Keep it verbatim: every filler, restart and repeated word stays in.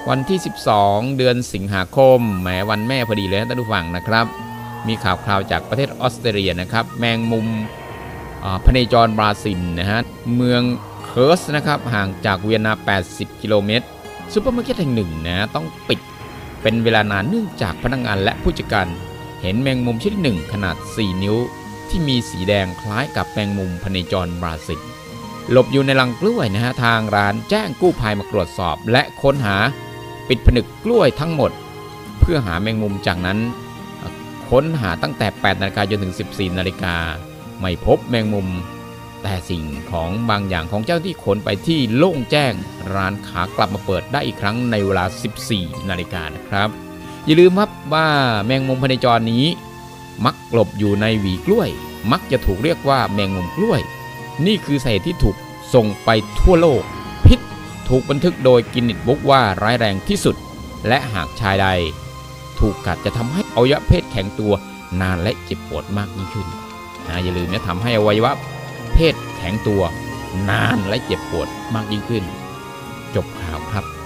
วันที่สิบสองเดือนสิงหาคมแหมวันแม่พอดีเลยนะท่านผู้ฟังนะครับมีข่าวคราวจากประเทศออสเตรเลียนะครับแมงมุมพเนจรบราซิลนะฮะเมืองเคิร์สนะครับห่างจากเวียนนาแปดสิบกิโลเมตรซูเปอร์มาร์เก็ตแห่งหนึ่งนะต้องปิดเป็นเวลานานเนื่องจากพนักงานและผู้จัดการเห็นแมงมุมชนิดหนึ่งขนาดสี่นิ้วที่มีสีแดงคล้ายกับแมงมุมพเนจรบราซิลหลบอยู่ในรังกล้วยนะฮะทางร้านแจ้งกู้ภัยมาตรวจสอบและค้นหาปิดผนึกกล้วยทั้งหมดเพื่อหาแมงมุมจากนั้นค้นหาตั้งแต่แปดนาฬิกาจนถึงสิบสี่นาฬิกาไม่พบแมงมุมแต่สิ่งของบางอย่างของเจ้าที่ขนไปที่โล่งแจ้งร้านขากลับมาเปิดได้อีกครั้งในเวลาสิบสี่นาฬิกานะครับอย่าลืมครับว่าแมงมุมพเนจรนี้มักหลบอยู่ในหวีกล้วยมักจะถูกเรียกว่าแมงมุมกล้วยนี่คือสาเหตุที่ถูกส่งไปทั่วโลกพิษถูกบันทึกโดยกินนิสบุ๊กว่าร้ายแรงที่สุดและหากชายใดถูกกัดจะทำให้อวัยวะเพศแข็งตัวนานและเจ็บปวดมากยิ่งขึ้นนะอย่าลืมนะทำให้อวัยวะเพศแข็งตัวนานและเจ็บปวดมากยิ่งขึ้นจบข่าวครับ